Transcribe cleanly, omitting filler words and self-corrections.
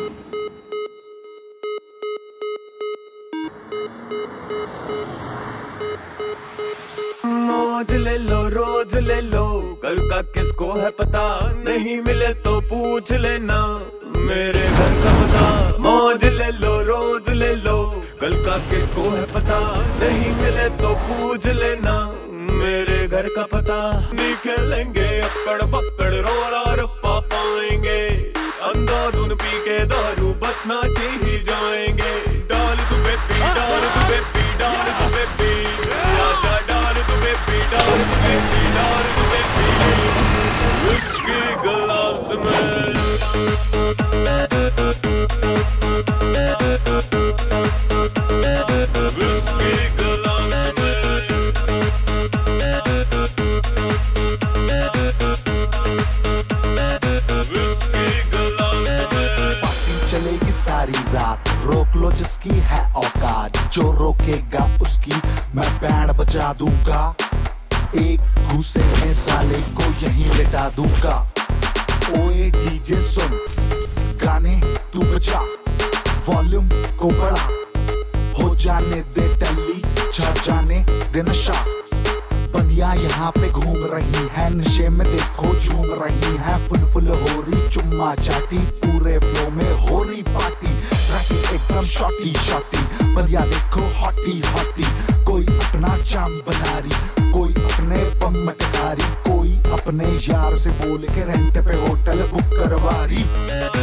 मौज ले लो रोज ले लो, कल का किसको है पता, नहीं मिले तो पूछ लेना मेरे घर का पता। मौज ले लो रोज ले लो, कल का किसको है पता, नहीं मिले तो पूछ लेना मेरे घर का पता। नहीं खेलेंगे अक्कड़ बक्कड़ रोला रप्पा पाएंगे, अंधाधुन पी के दारू बस नाचे ही जाएंगे। डाल तू बेबी डाल तू बेबी डाल तू बेबी, आजा डाल तू बेबी डाल तू बेबी डाल तू बेबी। विस्की गिलास में विस्की गिलास में विस्की गिलास में। पार्टी चलेगी सारी रात, रोक लो जिसकी है औकात, जो रोकेगा उसकी मैं बैंड बजा दूंगा। एक घूसे में साले को यहीं लिटा दूंगा। ओए डीजे सुन गाने तू बजा, वॉल्यूम को बढ़ा, हो जाने दे टल्ली, छा जाने दे नशा। बनिया यहाँ पे घूम रही है, नशे में देखो झूम रही है, फुल फुल हो रही चुम्मा चाटी, पूरे फ्लो में हो रही पार्टी। रैसी एकदम शॉटी शॉटी, बनिया देखो हॉटी हॉटी, कोई अपना चाम बना रही, कोई अपने बम मटका रही, कोई अपने यार से बोल के रेंट पे होटल बुक करवा रही।